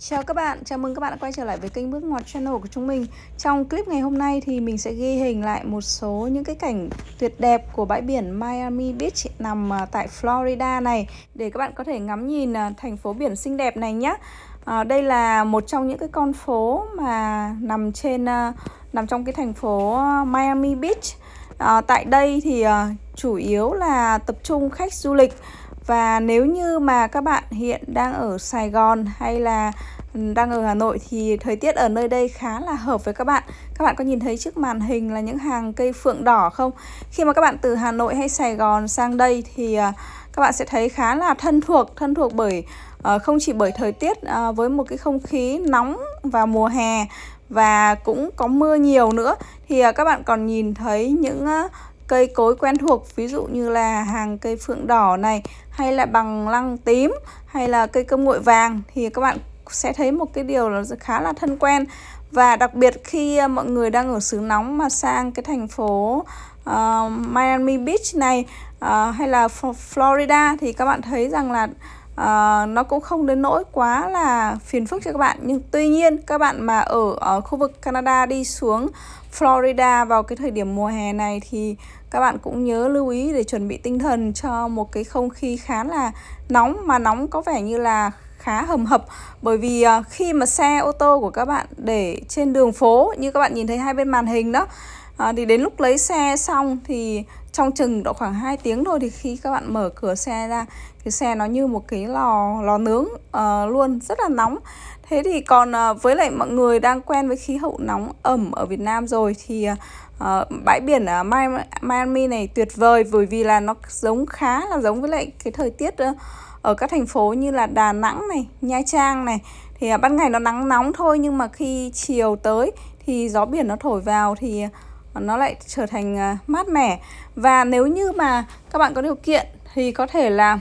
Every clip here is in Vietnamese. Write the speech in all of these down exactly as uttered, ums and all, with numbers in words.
Chào các bạn, chào mừng các bạn đã quay trở lại với kênh Bước Ngoặt Channel của chúng mình. Trong clip ngày hôm nay thì mình sẽ ghi hình lại một số những cái cảnh tuyệt đẹp của bãi biển Miami Beach nằm tại Florida này, để các bạn có thể ngắm nhìn thành phố biển xinh đẹp này nhé. À, đây là một trong những cái con phố mà nằm trên nằm trong cái thành phố Miami Beach. À, tại đây thì uh, chủ yếu là tập trung khách du lịch. Và nếu như mà các bạn hiện đang ở Sài Gòn hay là đang ở Hà Nội thì thời tiết ở nơi đây khá là hợp với các bạn. Các bạn có nhìn thấy trước màn hình là những hàng cây phượng đỏ không? Khi mà các bạn từ Hà Nội hay Sài Gòn sang đây thì các bạn sẽ thấy khá là thân thuộc. Thân thuộc bởi không chỉ bởi thời tiết với một cái không khí nóng vào mùa hè và cũng có mưa nhiều nữa, thì các bạn còn nhìn thấy những cây cối quen thuộc, ví dụ như là hàng cây phượng đỏ này, hay là bằng lăng tím, hay là cây cơm nguội vàng, thì các bạn sẽ thấy một cái điều là khá là thân quen. Và đặc biệt khi mọi người đang ở xứ nóng mà sang cái thành phố uh, Miami Beach này uh, hay là Florida thì các bạn thấy rằng là uh, nó cũng không đến nỗi quá là phiền phức cho các bạn. Nhưng tuy nhiên các bạn mà ở, ở khu vực Canada đi xuống Florida vào cái thời điểm mùa hè này thì các bạn cũng nhớ lưu ý để chuẩn bị tinh thần cho một cái không khí khá là nóng, mà nóng có vẻ như là khá hầm hập. Bởi vì uh, khi mà xe ô tô của các bạn để trên đường phố như các bạn nhìn thấy hai bên màn hình đó, uh, thì đến lúc lấy xe xong thì trong chừng độ khoảng hai tiếng thôi, thì khi các bạn mở cửa xe ra thì xe nó như một cái lò lò nướng uh, luôn, rất là nóng. Thế thì còn uh, với lại mọi người đang quen với khí hậu nóng ẩm ở Việt Nam rồi thì uh, bãi biển ở Miami này tuyệt vời, bởi vì là nó giống khá là giống với lại cái thời tiết uh, ở các thành phố như là Đà Nẵng này, Nha Trang này. Thì uh, ban ngày nó nắng nóng thôi, nhưng mà khi chiều tới thì gió biển nó thổi vào thì uh, nó lại trở thành uh, mát mẻ. Và nếu như mà các bạn có điều kiện thì có thể là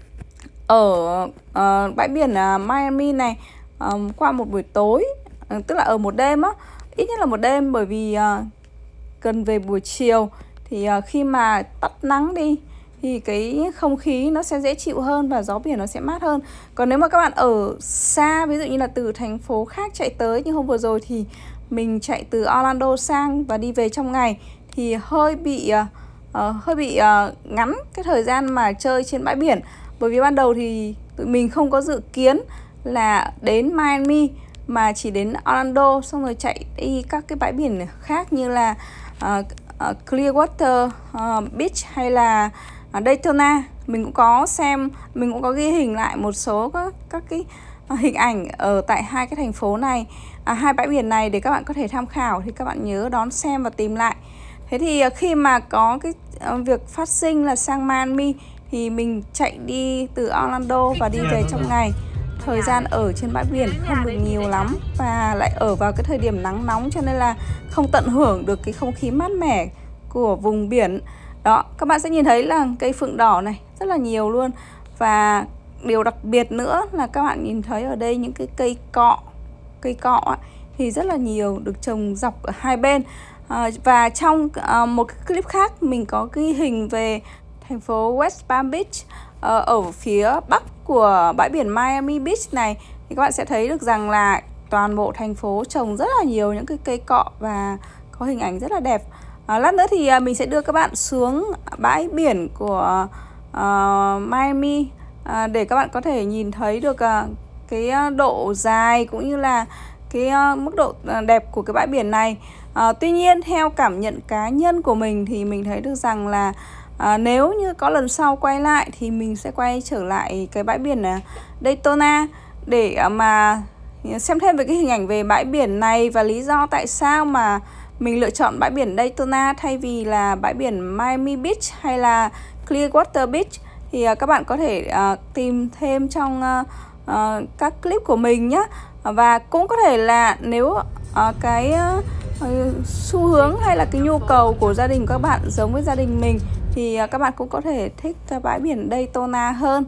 ở uh, bãi biển uh, Miami này um, qua một buổi tối, uh, tức là ở một đêm á, ít nhất là một đêm, bởi vì uh, gần về buổi chiều thì uh, khi mà tắt nắng đi thì cái không khí nó sẽ dễ chịu hơn và gió biển nó sẽ mát hơn. Còn nếu mà các bạn ở xa, ví dụ như là từ thành phố khác chạy tới, như hôm vừa rồi thì mình chạy từ Orlando sang và đi về trong ngày, thì hơi bị uh, uh, hơi bị uh, ngắn cái thời gian mà chơi trên bãi biển. Bởi vì ban đầu thì tụi mình không có dự kiến là đến Miami, mà chỉ đến Orlando xong rồi chạy đi các cái bãi biển khác như là uh, uh, Clearwater uh, Beach hay là uh, Daytona. Mình cũng có xem, mình cũng có ghi hình lại một số các, các cái uh, hình ảnh ở tại hai cái thành phố này, à, hai bãi biển này để các bạn có thể tham khảo. Thì các bạn nhớ đón xem và tìm lại. Thế thì uh, khi mà có cái uh, việc phát sinh là sang Miami thì mình chạy đi từ Orlando và đi về trong ngày. Thời gian ở trên bãi biển không được nhiều lắm và lại ở vào cái thời điểm nắng nóng, cho nên là không tận hưởng được cái không khí mát mẻ của vùng biển. Đó, các bạn sẽ nhìn thấy là cây phượng đỏ này rất là nhiều luôn. Và điều đặc biệt nữa là các bạn nhìn thấy ở đây những cái cây cọ, cây cọ ấy, thì rất là nhiều, được trồng dọc ở hai bên. à, Và trong à, một cái clip khác mình có ghi hình về thành phố West Palm Beach uh, ở phía bắc của bãi biển Miami Beach này, thì các bạn sẽ thấy được rằng là toàn bộ thành phố trồng rất là nhiều những cái cây cọ và có hình ảnh rất là đẹp. uh, Lát nữa thì uh, mình sẽ đưa các bạn xuống bãi biển của uh, Miami uh, để các bạn có thể nhìn thấy được uh, cái độ dài cũng như là cái uh, mức độ đẹp của cái bãi biển này. uh, Tuy nhiên theo cảm nhận cá nhân của mình thì mình thấy được rằng là À, nếu như có lần sau quay lại thì mình sẽ quay trở lại cái bãi biển Daytona để mà xem thêm về cái hình ảnh về bãi biển này và lý do tại sao mà mình lựa chọn bãi biển Daytona thay vì là bãi biển Miami Beach hay là Clearwater Beach. Thì các bạn có thể uh, tìm thêm trong uh, uh, các clip của mình nhé. Và cũng có thể là nếu uh, cái uh, xu hướng hay là cái nhu cầu của gia đình các bạn giống với gia đình mình thì các bạn cũng có thể thích bãi biển Daytona hơn.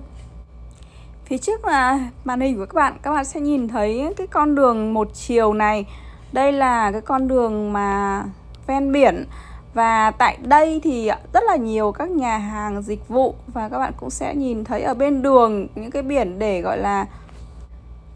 Phía trước là màn hình của các bạn, các bạn sẽ nhìn thấy cái con đường một chiều này. Đây là cái con đường mà ven biển. Và tại đây thì rất là nhiều các nhà hàng dịch vụ. Và các bạn cũng sẽ nhìn thấy ở bên đường những cái biển để gọi là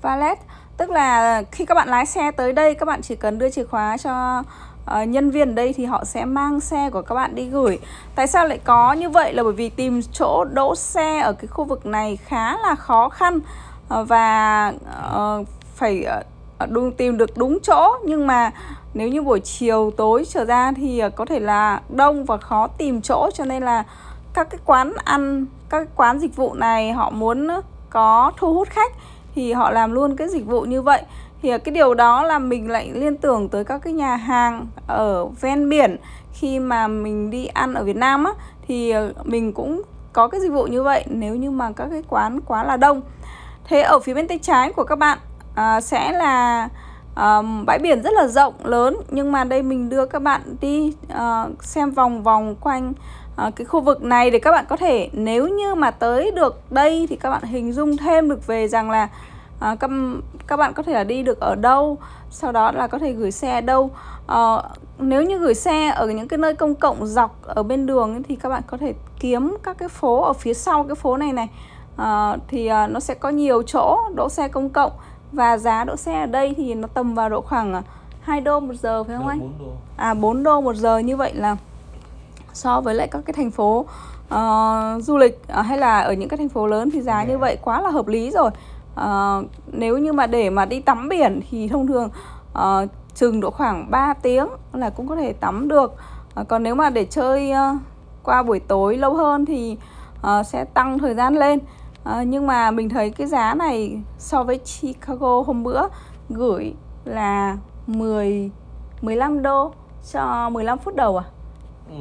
valet, tức là khi các bạn lái xe tới đây, các bạn chỉ cần đưa chìa khóa cho uh, nhân viên ở đây thì họ sẽ mang xe của các bạn đi gửi. Tại sao lại có như vậy? Là bởi vì tìm chỗ đỗ xe ở cái khu vực này khá là khó khăn, uh, và uh, phải uh, đúng, tìm được đúng chỗ. Nhưng mà nếu như buổi chiều tối trở ra thì uh, có thể là đông và khó tìm chỗ, cho nên là các cái quán ăn, các cái quán dịch vụ này họ muốn có thu hút khách thì họ làm luôn cái dịch vụ như vậy. Thì cái điều đó là mình lại liên tưởng tới các cái nhà hàng ở ven biển. Khi mà mình đi ăn ở Việt Nam á, thì mình cũng có cái dịch vụ như vậy nếu như mà các cái quán quá là đông. Thế ở phía bên tay trái của các bạn à, sẽ là à, bãi biển rất là rộng, lớn. Nhưng mà đây mình đưa các bạn đi à, xem vòng vòng quanh À, cái khu vực này để các bạn có thể, nếu như mà tới được đây thì các bạn hình dung thêm được về rằng là à, các, các bạn có thể là đi được ở đâu, sau đó là có thể gửi xe ở đâu. à, Nếu như gửi xe ở những cái nơi công cộng dọc ở bên đường ấy, thì các bạn có thể kiếm các cái phố ở phía sau cái phố này này, à, thì à, nó sẽ có nhiều chỗ đỗ xe công cộng. Và giá đỗ xe ở đây thì nó tầm vào độ khoảng hai đô một giờ, phải không anh? bốn đô. À bốn đô một giờ. Như vậy là so với lại các cái thành phố uh, du lịch uh, hay là ở những cái thành phố lớn thì giá như vậy quá là hợp lý rồi. uh, Nếu như mà để mà đi tắm biển thì thông thường uh, chừng độ khoảng ba tiếng là cũng có thể tắm được. uh, Còn nếu mà để chơi uh, qua buổi tối lâu hơn thì uh, sẽ tăng thời gian lên. uh, Nhưng mà mình thấy cái giá này so với Chicago hôm bữa gửi là mười, mười lăm đô cho mười lăm phút đầu à? Ừ,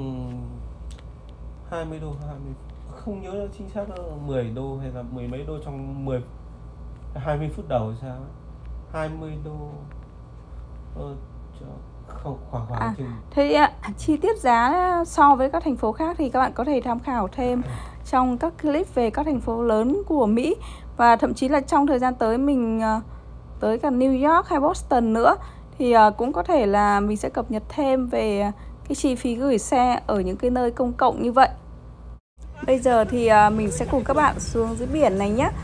hai mươi đô, hai mươi, không nhớ chính xác là mười đô hay là mười mấy đô trong mười, hai mươi phút đầu sao ấy. hai mươi đô ờ, không, khoảng khoảng à, chừng. Thế à, chi tiết giá so với các thành phố khác thì các bạn có thể tham khảo thêm trong các clip về các thành phố lớn của Mỹ. Và thậm chí là trong thời gian tới mình uh, tới cả New York hay Boston nữa thì uh, cũng có thể là mình sẽ cập nhật thêm về uh, cái chi phí gửi xe ở những cái nơi công cộng như vậy. Bây giờ thì uh, mình sẽ cùng các bạn xuống dưới biển này nhé.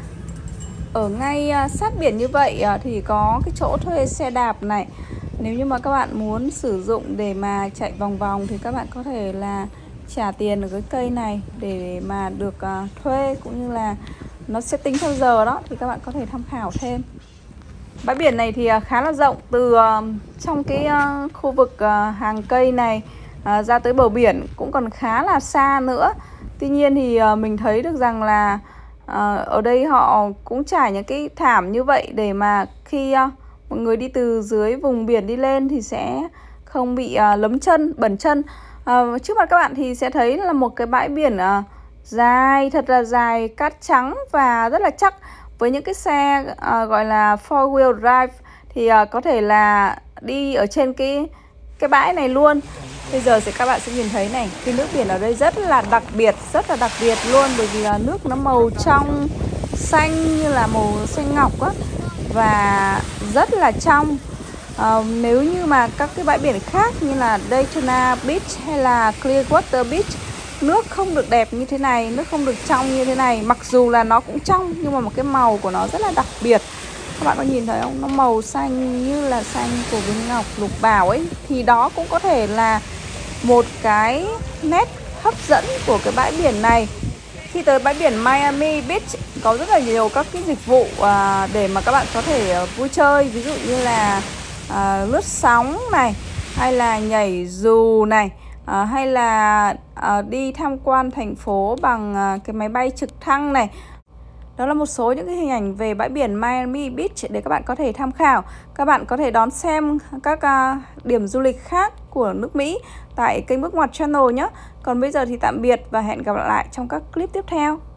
Ở ngay uh, sát biển như vậy uh, thì có cái chỗ thuê xe đạp này. Nếu như mà các bạn muốn sử dụng để mà chạy vòng vòng thì các bạn có thể là trả tiền ở cái cây này để mà được uh, thuê, cũng như là nó sẽ tính theo giờ đó, thì các bạn có thể tham khảo thêm. Bãi biển này thì khá là rộng, từ uh, trong cái uh, khu vực uh, hàng cây này uh, ra tới bờ biển cũng còn khá là xa nữa. Tuy nhiên thì uh, mình thấy được rằng là uh, ở đây họ cũng trải những cái thảm như vậy để mà khi uh, mọi người đi từ dưới vùng biển đi lên thì sẽ không bị uh, lấm chân, bẩn chân. uh, Trước mặt các bạn thì sẽ thấy là một cái bãi biển uh, dài, thật là dài, cát trắng và rất là chắc. Với những cái xe uh, gọi là four wheel drive thì uh, có thể là đi ở trên cái cái bãi này luôn. Bây giờ thì các bạn sẽ nhìn thấy này, cái nước biển ở đây rất là đặc biệt, rất là đặc biệt luôn, bởi vì là nước nó màu trong xanh như là màu xanh ngọc á, và rất là trong. Uh, nếu như mà các cái bãi biển khác như là Daytona Beach hay là Clearwater Beach, nước không được đẹp như thế này, nước không được trong như thế này. Mặc dù là nó cũng trong nhưng mà một cái màu của nó rất là đặc biệt. Các bạn có nhìn thấy không? Nó màu xanh như là xanh của viên ngọc lục bảo ấy. Thì đó cũng có thể là một cái nét hấp dẫn của cái bãi biển này. Khi tới bãi biển Miami Beach có rất là nhiều các cái dịch vụ à, để mà các bạn có thể vui chơi. Ví dụ như là à, lướt sóng này, hay là nhảy dù này, à, hay là à, đi tham quan thành phố bằng à, cái máy bay trực thăng này. Đó là một số những cái hình ảnh về bãi biển Miami Beach để các bạn có thể tham khảo. Các bạn có thể đón xem các uh, điểm du lịch khác của nước Mỹ tại kênh Bước Ngoặt Channel nhé. Còn bây giờ thì tạm biệt và hẹn gặp lại trong các clip tiếp theo.